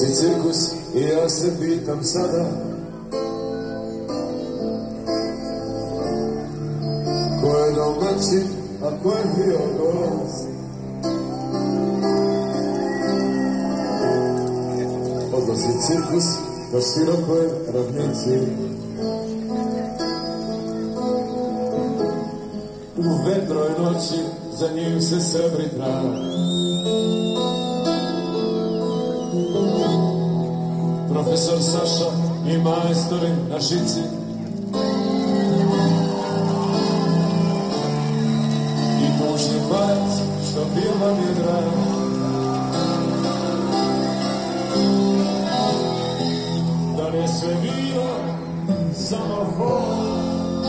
Odlazi cirkus i ja se pitam sada ko je domaćin, a ko je bio gost. Odlazi cirkus na širokoj ravnici, u vedroj noći za njim se srebri trava. Profesor Saša i majstori na šici, i tužni pajac što bio vam je drag. Da li je sve bio samo fol,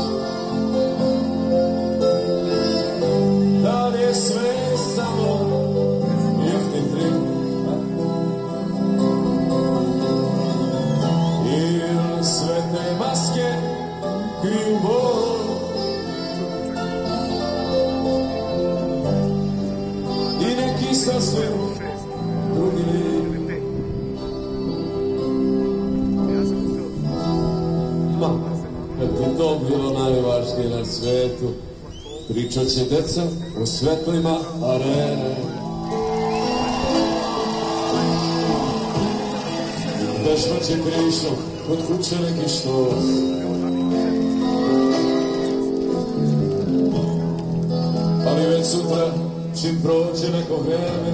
da li je sve samo jeftin trik, ili sve te maske kriju bol. I neki sasvim drugi lik. Kad bi to bilo najvažnije na svetu, pričat će deca o svetlima arene. Vežbaće krišom kod kuće neki štos, ali već sutra čim prođe neko vreme,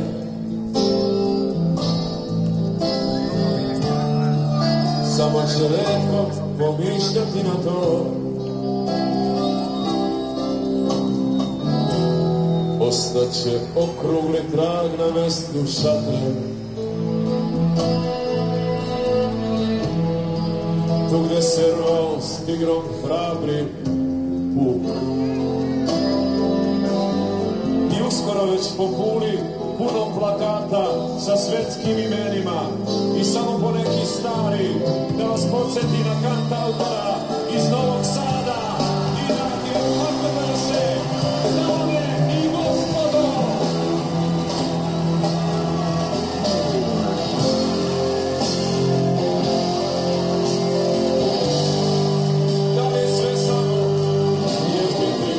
samo će retko pomišljati na to. Ostaće okrugli trag na mestu šatre, tu gde se rvao s tigrom hrabri puk. I uskoro već po kuli puno plakata sa svetskim imenima i samo po neki stari da vas podsjeti na kantautora iz Novog Sada i dragi ortodoše, dame i gospodo. Da li je sve samo jeftin trik?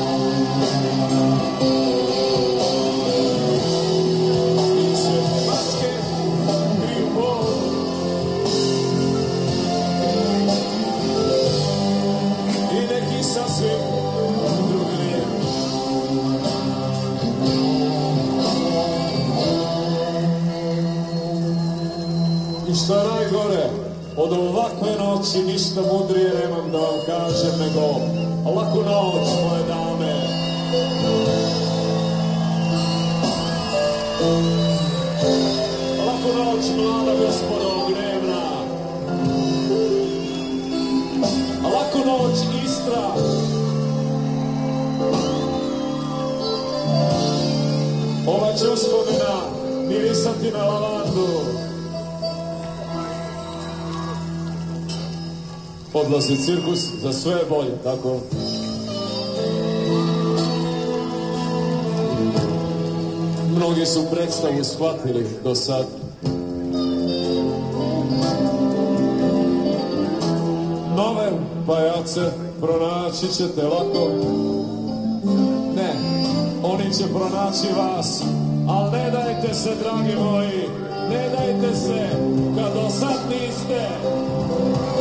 I što je najgore, od ovakve noći ništa mudrije nemam da vam kažem nego laku noć, moje dame. Laku noć, mlada gospodo gnevna. Laku noć, Istra. Ova će uspomena mirisati na lavandu. Odlazi cirkus za sve bolje, tako? Mnogi su predstavu shvatili do sad. Nove pajace pronaći ćete lako. Ne, oni će pronaći vas, ali ne dajte se, dragi moji, ne dajte se, kad do sad niste.